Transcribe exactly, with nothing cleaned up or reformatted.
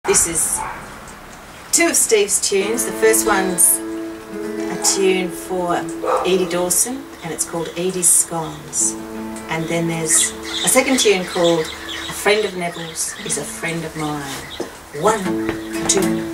This is two of Steve's tunes. The first one's a tune for Edie Dawson, and it's called Edie's Scones. And then there's a second tune called A Friend of Neville's is a Friend of Mine. One, two,